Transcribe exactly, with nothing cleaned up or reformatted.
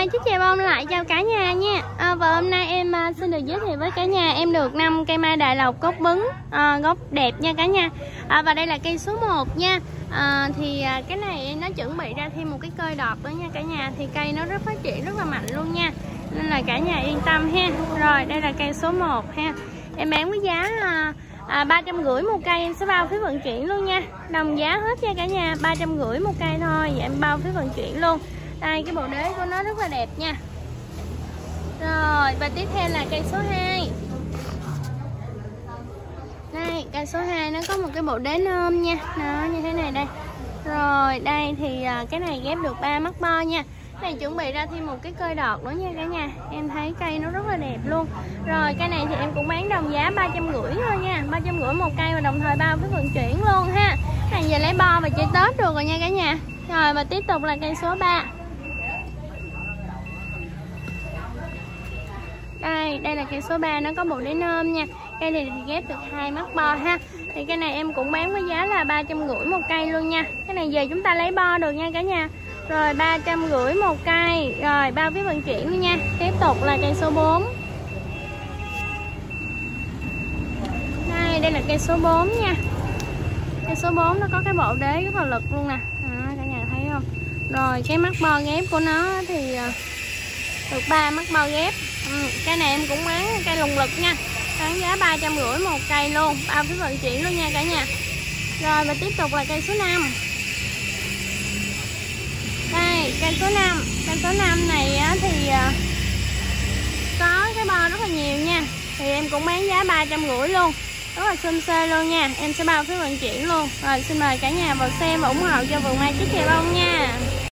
Mai Chiếc Chè Bông lại chào cả nhà nha. à, Và hôm nay em à, xin được giới thiệu với cả nhà em được năm cây mai Đại Lộc gốc bứng, à, gốc đẹp nha cả nhà. à, Và đây là cây số một nha. à, Thì à, cái này nó chuẩn bị ra thêm một cái cây đọt nữa nha cả nhà. Thì cây nó rất phát triển rất là mạnh luôn nha, nên là cả nhà yên tâm ha. Rồi đây là cây số một ha. Em bán với giá à, à, ba trăm rưỡi một cây, em sẽ bao phí vận chuyển luôn nha. Đồng giá hết nha cả nhà, ba trăm rưỡi một cây thôi, và em bao phí vận chuyển luôn. Đây cái bộ đế của nó rất là đẹp nha. Rồi và tiếp theo là cây số hai. Đây cây số hai nó có một cái bộ đế nôm nha, nó như thế này đây. Rồi đây thì cái này ghép được ba mắt bo nha. Cái này chuẩn bị ra thêm một cái cây đọt nữa nha cả nhà. Em thấy cây nó rất là đẹp luôn. Rồi cây này thì em cũng bán đồng giá ba trăm rưỡi thôi nha, ba trăm rưỡi một cây, và đồng thời bao phí vận chuyển luôn ha. Cái này giờ lấy bo và chơi Tết được rồi nha cả nhà. Rồi và tiếp tục là cây số ba. Đây, đây là cây số ba, nó có bộ đế nôm nha. Cây này thì ghép được hai mắt bo ha. Thì cây này em cũng bán với giá là ba trăm rưỡi một cây luôn nha. Cái này về chúng ta lấy bo được nha cả nhà. Rồi ba trăm rưỡi một cây, rồi bao phí vận chuyển luôn nha. Tiếp tục là cây số bốn. Đây, đây là cây số bốn nha. Cây số bốn nó có cái bộ đế rất là lực luôn nè. Đó, cả nhà thấy không? Rồi cái mắt bo ghép của nó thì được ba mắt bo ghép. Ừ, cây này em cũng bán cây lùng lực nha, bán giá ba trăm rưỡi một cây luôn, bao phí vận chuyển luôn nha cả nhà. Rồi và tiếp tục là cây số năm. Đây cây số năm, cây số năm này á, thì uh, có cái bo rất là nhiều nha. Thì em cũng bán giá ba trăm rưỡi luôn, rất là xinh xê luôn nha. Em sẽ bao phí vận chuyển luôn. Rồi xin mời cả nhà vào xem và ủng hộ cho vườn mai Chiếc Chè Bông nha.